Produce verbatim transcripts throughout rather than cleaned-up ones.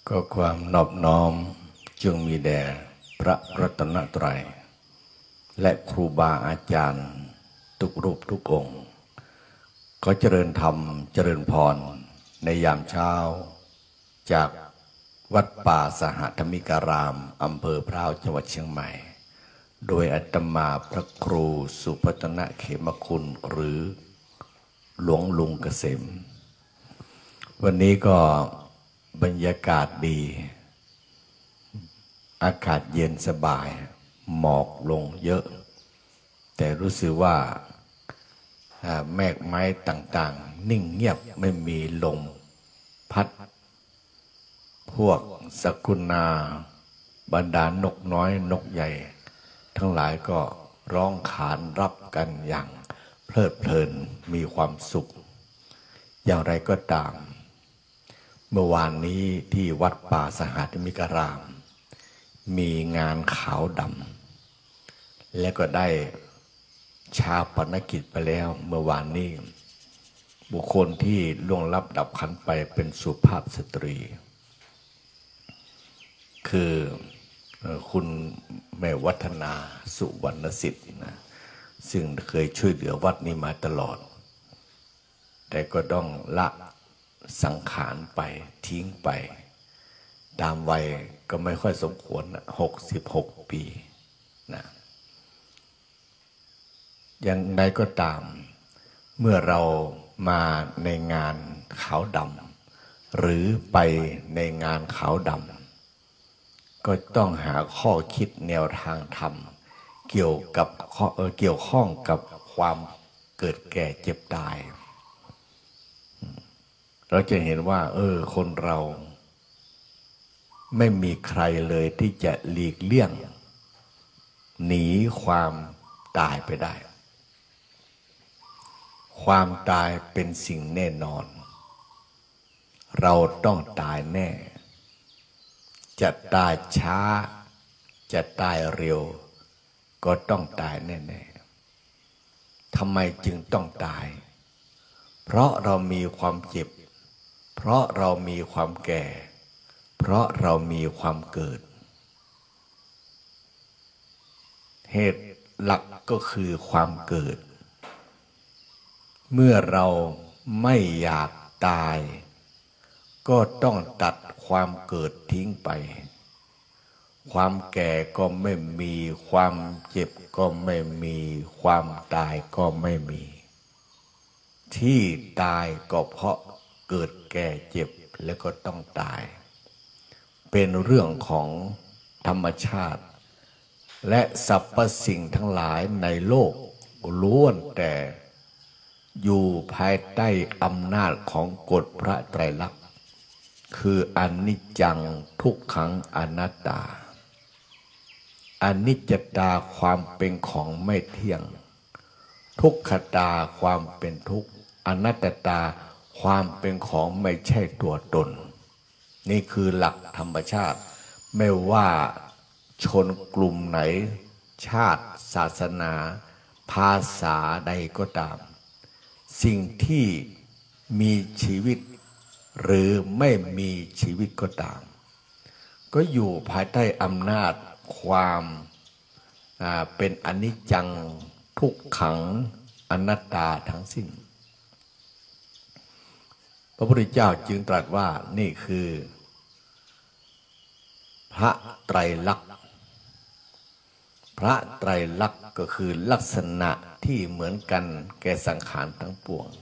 ก็ความนอบน้อมจงมีแด่พระรัตนตรัยและครูบาอาจารย์ทุกรูปทุกองค์ขอเจริญธรรมเจริญพรในยามเช้าจากวัดป่าสหธรรมิการามอำเภอพร้าวจังหวัดเชียงใหม่โดยอาตมาพระครูสุพัฒนเขมคุณหรือหลวงลุงเกษมวันนี้ก็บรรยากาศดีอากาศเย็นสบายหมอกลงเยอะแต่รู้สึกว่าแมกไม้ต่างๆนิ่งเงียบไม่มีลมพัดพวกสกุณาบรรดานกน้อยนกใหญ่ทั้งหลายก็ร้องขานรับกันอย่างเพลิดเพลินมีความสุขอย่างไรก็ตามเมื่อวานนี้ที่วัดป่าสหธรรมิการามมีงานขาวดำและก็ได้ชาปนกิจไปแล้วเมื่อวานนี้บุคคลที่ล่วงลับดับขันไปเป็นสุภาพสตรีคือคุณแม่วัฒนาสุวรรณสิทธิ์นะซึ่งเคยช่วยเหลือวัดนี้มาตลอดแต่ก็ต้องละสังขารไปทิ้งไปตามวัยก็ไม่ค่อยสมควรนะหกสิบหกปีนะอย่างใดก็ตามเมื่อเรามาในงานขาวดำหรือไปในงานขาวดำก็ต้องหาข้อคิดแนวทางธรรมเกี่ยวกับเกี่ยวข้องกับความเกิดแก่เจ็บตายเราจะเห็นว่าเออคนเราไม่มีใครเลยที่จะหลีกเลี่ยงหนีความตายไปได้ความตายเป็นสิ่งแน่นอนเราต้องตายแน่จะตายช้าจะตายเร็วก็ต้องตายแน่ๆทำไมจึงต้องตายเพราะเรามีความเจ็บเพราะเรามีความแก่เพราะเรามีความเกิดเหตุหลักก็คือความเกิดเมื่อเราไม่อยากตายก็ต้องตัดความเกิดทิ้งไปความแก่ก็ไม่มีความเจ็บก็ไม่มีความตายก็ไม่มีที่ตายก็เพราะเกิดแก่เจ็บแล้วก็ต้องตายเป็นเรื่องของธรรมชาติและสรรพสิ่งทั้งหลายในโลกล้วนแต่อยู่ภายใต้อำนาจของกฎพระไตรลักษณ์คืออนิจจังทุกขังอนัตตาอนิจจตาความเป็นของไม่เที่ยงทุกขตาความเป็นทุกข์อนัตตาความเป็นของไม่ใช่ตัวตนนี่คือหลักธรรมชาติไม่ว่าชนกลุ่มไหนชาติศาสนาภาษาใดก็ตามสิ่งที่มีชีวิตหรือไม่มีชีวิตก็ตามก็อยู่ภายใต้อำนาจความเป็นอนิจจังทุกขังอนัตตาทั้งสิ้นพระพุทธเจ้าจึงตรัสว่านี่คือพระไตรลักษณ์พระไตรลักษณ์ก็คือลักษณะที่เหมือนกันแก่สังขารทั้งปวง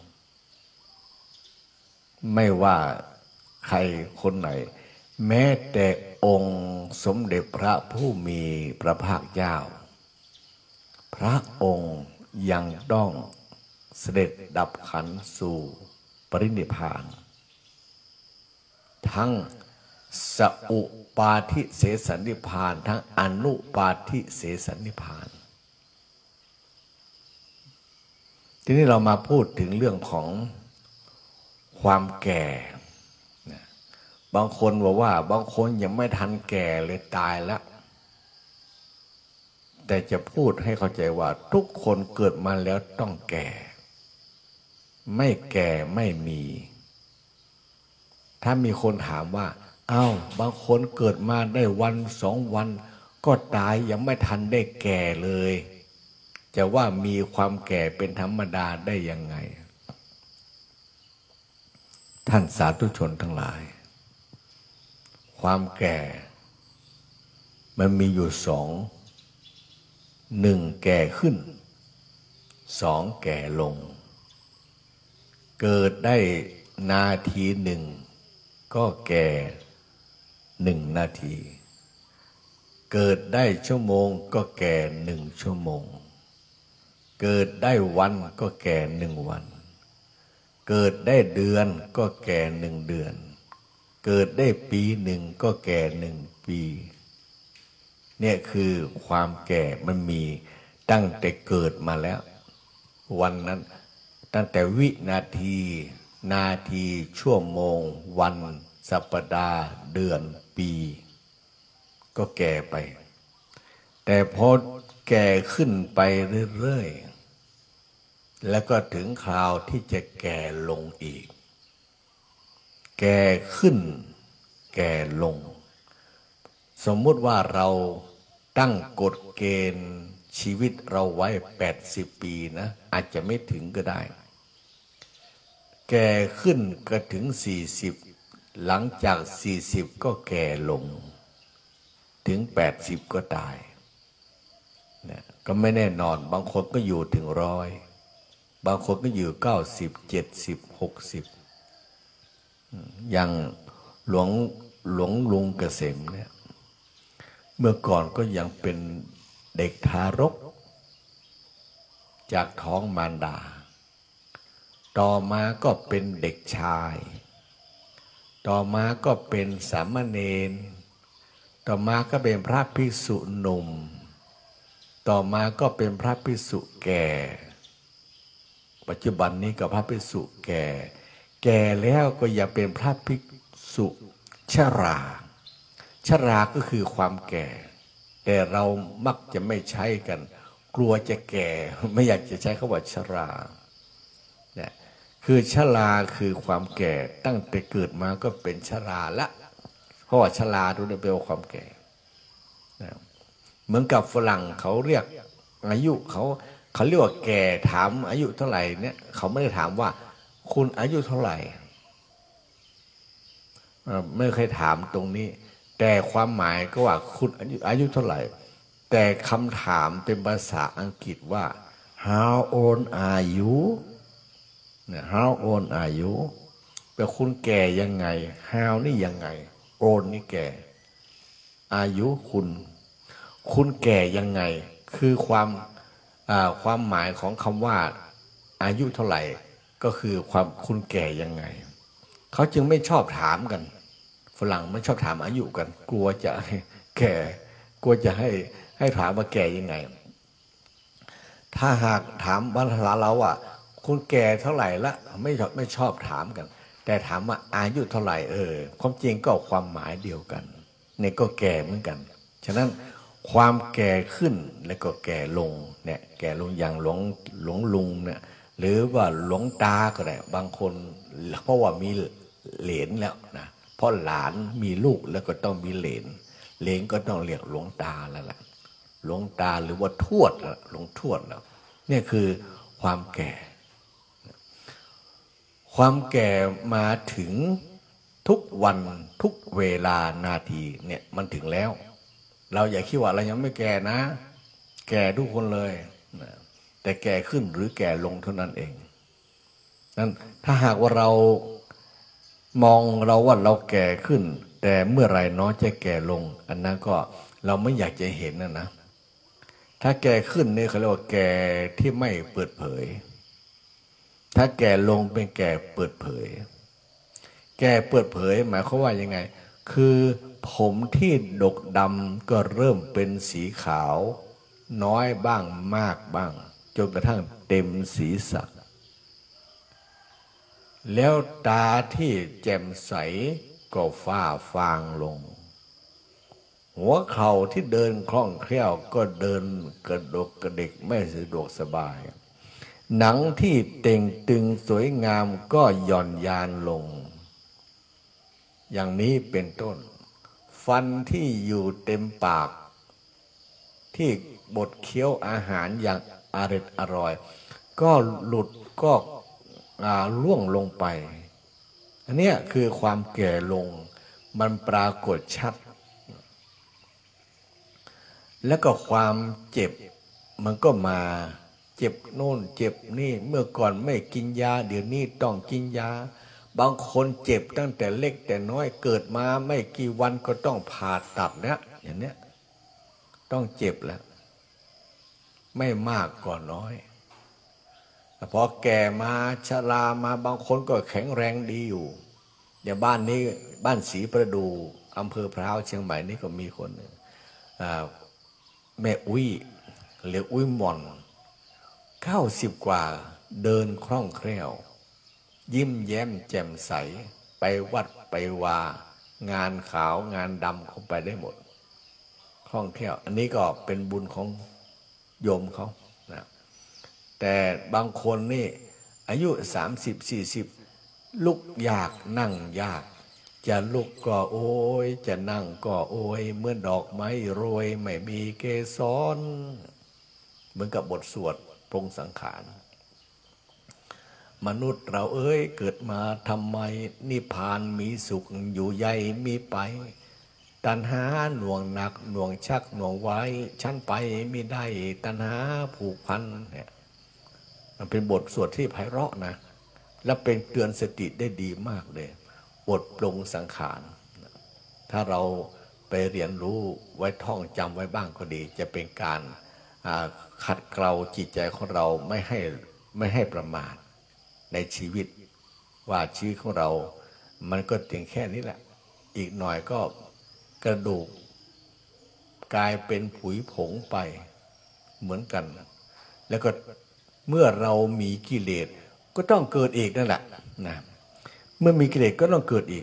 ไม่ว่าใครคนไหนแม้แต่องค์สมเด็จพระผู้มีพระภาคเจ้าพระองค์ยังต้องเสด็จดับขันธ์สู่ปรินิพพานทั้งสอุปาทิเสสนิพพานทั้งอนุปาทิเสสนิพพานทีนี้เรามาพูดถึงเรื่องของความแก่บางคนบอกว่าบางคนยังไม่ทันแก่เลยตายแล้วแต่จะพูดให้เข้าใจว่าทุกคนเกิดมาแล้วต้องแก่ไม่แก่ไม่มีถ้ามีคนถามว่าอ้าวบางคนเกิดมาได้วันสองวันก็ตายยังไม่ทันได้แก่เลยจะว่ามีความแก่เป็นธรรมดาได้ยังไงท่านสาธุชนทั้งหลายความแก่มันมีอยู่สองหนึ่งแก่ขึ้นสองแก่ลงเกิดได้นาทีหนึ่งก็แก่หนึ่งนาทีเกิดได้ชั่วโมงก็แก่หนึ่งชั่วโมงเกิดได้วันก็แก่หนึ่งวันเกิดได้เดือนก็แก่หนึ่งเดือนเกิดได้ปีหนึ่งก็แก่หนึ่งปีเนี่ยคือความแก่มันมีตั้งแต่เกิดมาแล้ววันนั้นตั้งแต่วินาทีนาทีชั่วโมงวันสัปดาห์เดือนปีก็แก่ไปแต่พอแก่ขึ้นไปเรื่อยๆแล้วก็ถึงคราวที่จะแก่ลงอีกแก่ขึ้นแก่ลงสมมุติว่าเราตั้งกฎเกณฑ์ชีวิตเราไว้แปดสิบปีนะอาจจะไม่ถึงก็ได้แก่ขึ้นก็ถึงสี่สิบหลังจากสี่สิบก็แก่ลงถึงแปดสิบก็ตายเนี่ยก็ไม่แน่นอนบางคนก็อยู่ถึงร้อยบางคนก็อยู่เก้าสิบเจ็ดสิบหกสิบอย่างหลวงหลวงลุงเกษมเนี่ยเมื่อก่อนก็ยังเป็นเด็กทารกจากท้องมารดาต่อมาก็เป็นเด็กชายต่อมาก็เป็นสามเณรต่อมาก็เป็นพระภิกษุหนุ่มต่อมาก็เป็นพระภิกษุแก่ปัจจุบันนี้ก็พระภิกษุแก่แก่แล้วก็อย่าเป็นพระภิกษุชราชราก็คือความแก่แต่เรามักจะไม่ใช้กันกลัวจะแก่ไม่อยากจะใช้คำว่าชราเนี่ยคือชราคือความแก่ตั้งแต่เกิดมาก็เป็นชราละเพราะว่าชราดูเนี่ยแปลว่าความแก่เหมือนกับฝรั่งเขาเรียกอายุเขาเขาเรียกว่าแก่ถามอายุเท่าไหร่เนี่ยเขาไม่ได้ถามว่าคุณอายุเท่าไหร่ไม่เคยถามตรงนี้แต่ความหมายก็ว่าคุณอายุอายุเท่าไหร่แต่คำถามเป็นภาษาอังกฤษว่า how old are you เนี่ย how old are you แปลคุณแก่ยังไง how นี่ยังไง old นี่แก่อายุคุณคุณแก่ยังไงคือความความหมายของคำว่าอายุเท่าไหร่ก็คือความคุณแก่ยังไงเขาจึงไม่ชอบถามกันฝรั่งไม่ชอบถามอายุกันกลัวจะแก่กลัวจะให้ให้ถามว่าแก่ยังไงถ้าหากถามภาษาเราว่าคุณแก่เท่าไหร่ละไม่ชอบไม่ชอบถามกันแต่ถามว่าอายุเท่าไหร่เออความจริงก็ความหมายเดียวกันเนี่ยก็แก่เหมือนกันฉะนั้นความแก่ขึ้นแล้วก็แก่ลงเนี่ยแก่ลงอย่างหลวงหลวงลุงเนี่ยหรือว่าหลวงตาก็ได้บางคนเพราะว่ามีเหลนแล้วนะเพราะหลานมีลูกแล้วก็ต้องมีเหลนเหลนก็ต้องเรียกหลวงตาแล้วล่ะหลวงตาหรือว่าทวดหลวงทวดแล้วเนี่ยคือความแก่ความแก่มาถึงทุกวันทุกเวลานาทีเนี่ยมันถึงแล้วเราอย่าคิดว่าเรายังไม่แก่นะแก่ทุกคนเลยแต่แก่ขึ้นหรือแก่ลงเท่านั้นเองนั้นถ้าหากว่าเรามองเราว่าเราแก่ขึ้นแต่เมื่อไรน้อยจะแก่ลงอันนั้นก็เราไม่อยากจะเห็นนะนะถ้าแก่ขึ้นเนี่ยเขาเรียกว่าแก่ที่ไม่เปิดเผยถ้าแก่ลงเป็นแก่เปิดเผยแก่เปิดเผยหมายความว่ายังไงคือผมที่ดกดำก็เริ่มเป็นสีขาวน้อยบ้างมากบ้างจนกระทั่งเต็มศีรษะแล้วตาที่แจ่มใสก็ฝ้าฟางลงหัวเข่าที่เดินคล่องแคล่วก็เดินกระดกกระดิกไม่สะดวกสบายหนังที่เต่งตึงสวยงามก็หย่อนยานลงอย่างนี้เป็นต้นฟันที่อยู่เต็มปากที่บดเคี้ยวอาหารอย่างอร่อยอร่อยก็หลุดก็ล่วงลงไปอันนี้คือความแก่ลงมันปรากฏชัดแล้วก็ความเจ็บมันก็มาเจ็บโน่นเจ็บนี่เมื่อก่อนไม่กินยาเดี๋ยวนี้ต้องกินยาบางคนเจ็บตั้งแต่เล็กแต่น้อยเกิดมาไม่กี่วันก็ต้องผ่าตัดแล้วอย่างนี้ต้องเจ็บแล้วไม่มากก็น้อยพอแก่มาชรามาบางคนก็แข็งแรงดีอยู่อย่างบ้านนี้บ้านศรีประดูอำเภอพร้าวเชียงใหม่นี่ก็มีคนหนึ่งแม่อุ้ยหรืออุ้ยหม่อนเก้าสิบกว่าเดินคล่องแคล่วยิ้มแย้มแจ่มใสไปวัดไปวางานขาวงานดำเขาไปได้หมดคล่องแคล่วอันนี้ก็เป็นบุญของโยมเขานะแต่บางคนนี่อายุสามสิบสี่สิบลุกยากนั่งยากจะลุกก็โอยจะนั่งก็โอยเหมือนดอกไม้โรยไม่มีเกสรเหมือนกับบทสวดปรงสังขารมนุษย์เราเอ้ยเกิดมาทำไมนิพพานมีสุขอยู่ใหญ่มีไปตัณหาหน่วงหนักหน่วงชักหน่วงไว้ฉันไปไม่ได้ตัณหาผูกพันเนี่ยมันเป็นบทสวดที่ไพเราะนะและเป็นเตือนสติได้ดีมากเลยบทปรงสังขารถ้าเราไปเรียนรู้ไว้ท่องจำไว้บ้างก็ดีจะเป็นการขัดเกลาจิตใจของเราไม่ให้ไม่ให้ประมาทในชีวิตว่าชีวิตของเรามันก็เพียงแค่นี้แหละอีกหน่อยก็กระดูกกลายเป็นผุยผงไปเหมือนกันแล้วก็เมื่อเรามีกิเลสก็ต้องเกิดอีกนั่นแหละนะเมื่อมีกิเลสก็ต้องเกิดอีก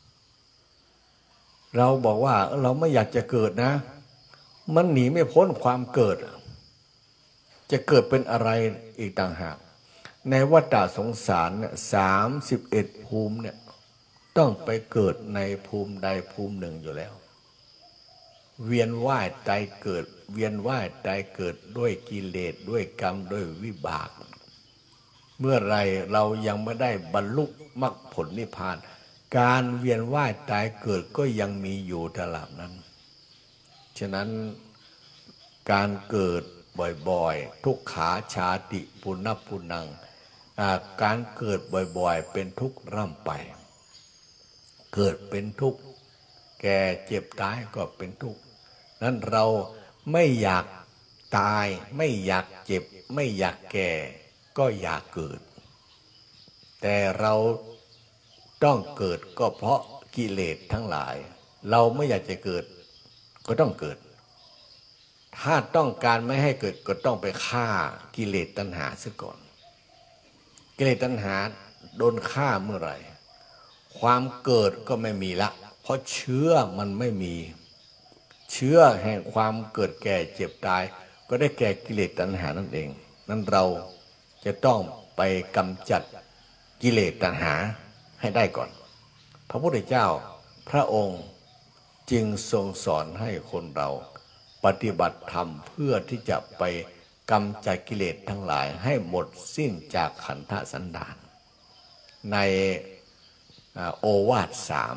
เราบอกว่าเราไม่อยากจะเกิดนะมันหนีไม่พ้นความเกิดจะเกิดเป็นอะไรอีกต่างหากในวัฏสงสารเนี่ยสามสิบเอ็ดภูมิเนี่ยต้องไปเกิดในภูมิใดภูมิหนึ่งอยู่แล้วเวียนว่ายตายเกิดเวียนว่ายตายเกิดด้วยกิเลสด้วยกรรมด้วยวิบากเมื่อไรเรายังไม่ได้บรรลุมรรคผลนิพพานการเวียนว่ายตายเกิดก็ยังมีอยู่ตลอดนั้นฉะนั้นการเกิดบ่อยๆทุกขาชาติปุณปุนังการเกิดบ่อยๆเป็นทุกข์ร่ำไปเกิดเป็นทุกข์แก่เจ็บตายก็เป็นทุกข์นั้นเราไม่อยากตายไม่อยากเจ็บไม่อยากแก่ก็อยากเกิดแต่เราต้องเกิดก็เพราะกิเลสทั้งหลายเราไม่อยากจะเกิดก็ต้องเกิดถ้าต้องการไม่ให้เกิดก็ต้องไปฆ่ากิเลสตัณหาซะก่อนกิเลสตัณหาโดนฆ่าเมื่อไหร่ความเกิดก็ไม่มีละเพราะเชื้อมันไม่มีเชื้อแห่งความเกิดแก่เจ็บตายก็ได้แก่กิเลสตัณหานั่นเองนั้นเราจะต้องไปกำจัดกิเลสตัณหาให้ได้ก่อนพระพุทธเจ้าพระองค์จึงทรงสอนให้คนเราปฏิบัติธรรมเพื่อที่จะไปกำจัดกิเลสทั้งหลายให้หมดสิ้นจากขันธสันดานในโอวาทสาม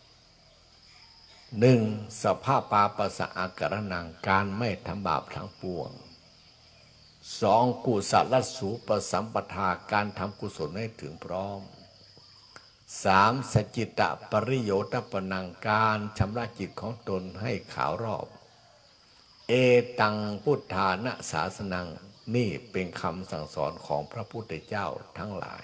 หนึ่งสภาปาปะสะอาการนังการไม่ทำบาปทั้งปวงสองกุศลสูปสัมปทาการทำกุศลให้ถึงพร้อมสามสจิตะปริโยตปนังการชำระจิตของตนให้ขาวรอบเอตังพุทธานะศาสนังนี่เป็นคำสั่งสอนของพระพุทธเจ้าทั้งหลาย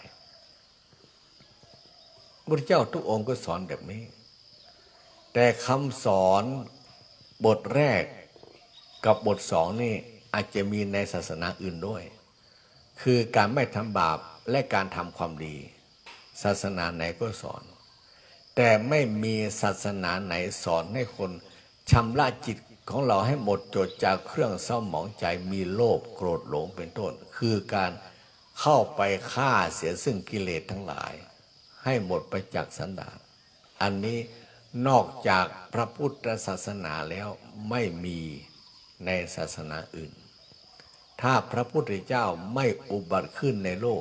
พระพุทธเจ้าทุกองค์ก็สอนแบบนี้แต่คำสอนบทแรกกับบทสองนี่อาจจะมีในศาสนาอื่นด้วยคือการไม่ทำบาปและการทำความดีศาสนาไหนก็สอนแต่ไม่มีศาสนาไหนสอนให้คนชำระจิตของเราให้หมดจดจากเครื่องเศร้าหมองใจมีโลภโกรธหลงเป็นต้นคือการเข้าไปฆ่าเสียซึ่งกิเลสทั้งหลายให้หมดไปจากสันดานอันนี้นอกจากพระพุทธศาสนาแล้วไม่มีในศาสนาอื่นถ้าพระพุทธเจ้าไม่อุบัติขึ้นในโลก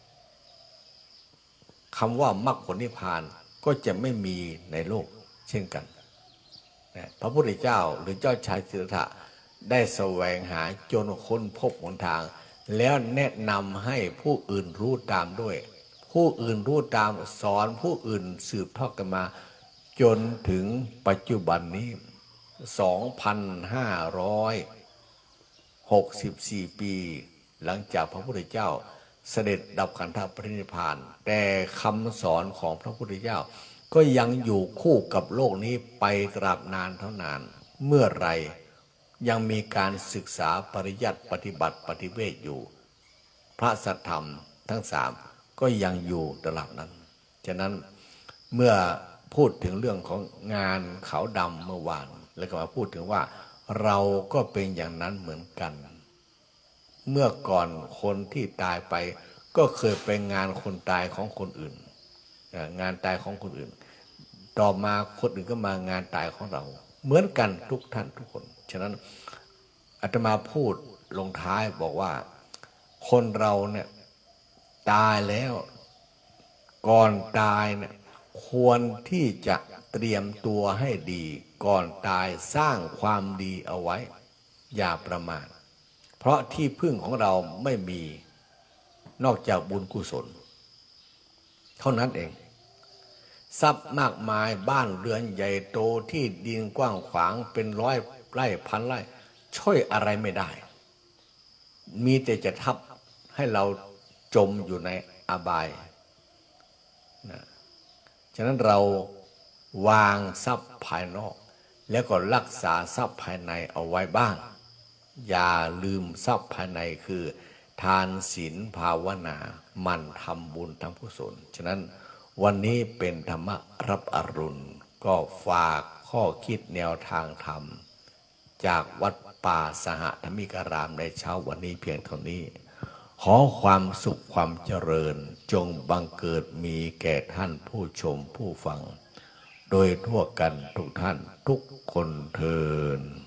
คำว่ามรรคผลนิพพานก็จะไม่มีในโลกเช่นกันพระพุทธเจ้าหรือเจ้าชายสิทธัตถะได้แสวงหาจนค้นพบหนทางแล้วแนะนำให้ผู้อื่นรู้ตามด้วยผู้อื่นรู้ตามสอนผู้อื่นสืบทอดกันมาจนถึงปัจจุบันนี้ สองพันห้าร้อยหกสิบสี่ ปีหลังจากพระพุทธเจ้าเสด็จดับขันธปรินิพพานแต่คำสอนของพระพุทธเจ้าก็ยังอยู่คู่กับโลกนี้ไปตราบนานเท่านานเมื่อไรยังมีการศึกษาปริยัติปฏิบัติปฏิเวทอยู่พระสัทธรรมทั้งสามก็ยังอยู่ตลอดนั้นฉะนั้นเมื่อพูดถึงเรื่องของงานขาวดำเมื่อวานแล้วก็มาพูดถึงว่าเราก็เป็นอย่างนั้นเหมือนกันเมื่อก่อนคนที่ตายไปก็เคยเป็นงานคนตายของคนอื่นงานตายของคนอื่นต่อมาคนอื่นก็มางานตายของเราเหมือนกันทุกท่านทุกคนฉะนั้นอาตมาพูดลงท้ายบอกว่าคนเราเนี่ยตายแล้วก่อนตายเนี่ยควรที่จะเตรียมตัวให้ดีก่อนตายสร้างความดีเอาไว้อย่าประมาทเพราะที่พึ่งของเราไม่มีนอกจากบุญกุศลเท่านั้นเองทรัพย์มากมายบ้านเรือนใหญ่โตที่ดินกว้างขวางเป็นร้อยไร่พันไร่ช่วยอะไรไม่ได้มีแต่จะทับให้เราจมอยู่ในอบายนะฉะนั้นเราวางทรัพย์ภายนอกแล้วก็รักษาทรัพย์ภายในเอาไว้บ้างอย่าลืมทรัพย์ภายในคือทานศีลภาวนามันทำบุญทำกุศลฉะนั้นวันนี้เป็นธรรมรับอรุณก็ฝากข้อคิดแนวทางธรรมจากวัดป่าสหธรรมิการามในเช้าวันนี้เพียงเท่านี้ขอความสุขความเจริญจงบังเกิดมีแก่ท่านผู้ชมผู้ฟังโดยทั่วกันทุกท่านทุกคนเทอญ